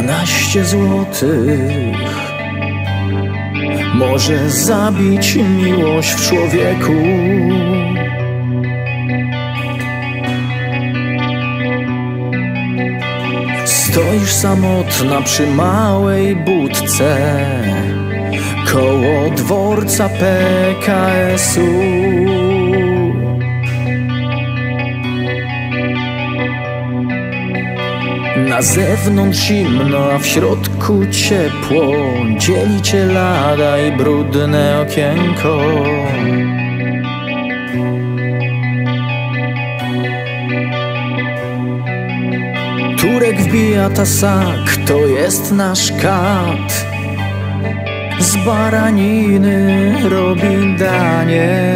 12 złotych może zabić miłość w człowieku. Stoisz samotna przy małej budce koło dworca PKS-u. Na zewnątrz zimno, a w środku ciepło. Dzieli cię lada i brudne okienko. Turek wbija tasak, to jest nasz kat. Z baraniny robi danie.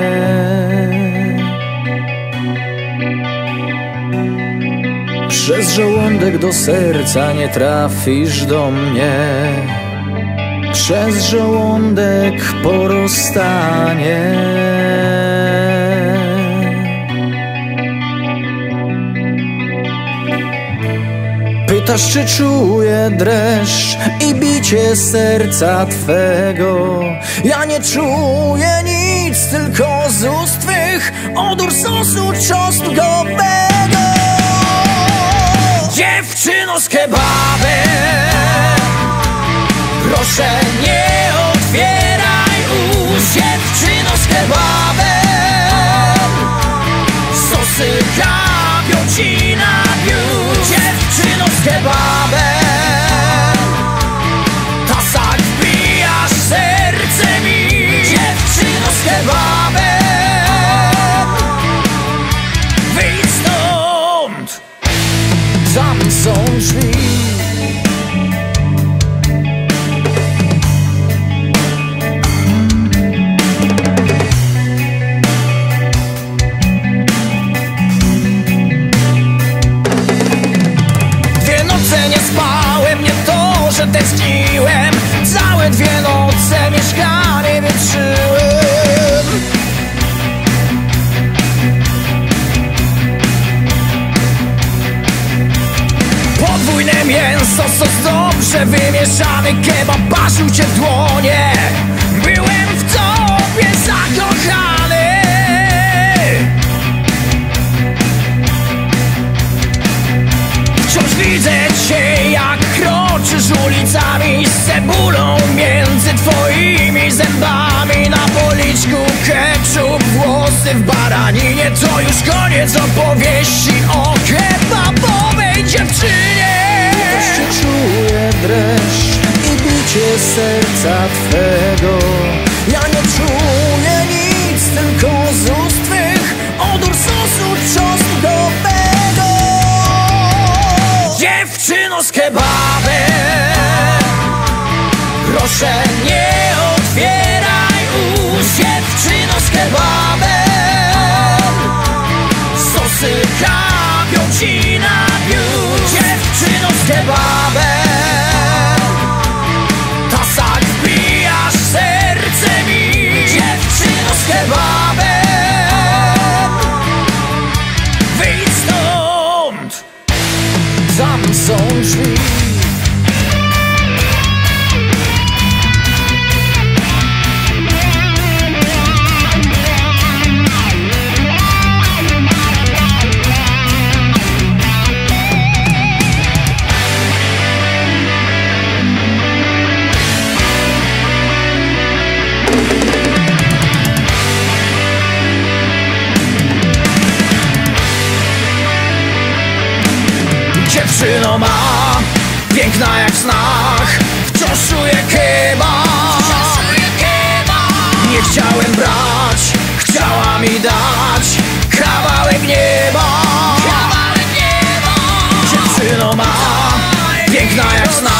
Przez żołądek do serca nie trafisz do mnie. Przez żołądek po rozstanie. Pytasz, czy czuję dreszcz i bicie serca twego. Ja nie czuję nic, tylko z ust twych odór sosu czosnkowego. Dziewczyno z kebabem, proszę nie otwieraj ust. Dziewczyno z kebabem, sosy kapią ci na biust. Dziewczyno z kebabem, tasak wbijasz serce mi. Dziewczyno z kebabem, wyjdź stąd, tam są drzwi. Że tęskniłem, całe 2 noce mieszkanie wietrzyłem. Podwójne mięso, sos dobrze wymieszany, kebab parzył cię w dłonie. Byłem w tobie zakochany. Wciąż widzę cię, jak kroczysz ulicami z cebulą między twoimi zębami. Na policzku ketchup, włosy w baraninie. To już koniec opowieści o kebabowej dziewczynie. Wreszcie czuję dreszcz i bicie serca twego. Ja nie czuję nic, tylko z ust twych odór sosu czosnkowego. Dziewczyno z kebabem, proszę nie otwieraj ust. Dziewczyno z kebabem, sosy kapią ci na biust. Dziewczyno z kebabem, tasak wbijasz serce mi. Dziewczyno z kebabem, wyjdź stąd, tam są drzwi. Dziewczyno ma, piękna jak w snach, wciąż czuję kebab. Nie chciałem brać, chciała mi dać kawałek nieba. Dziewczyno ma, piękna jak w snach,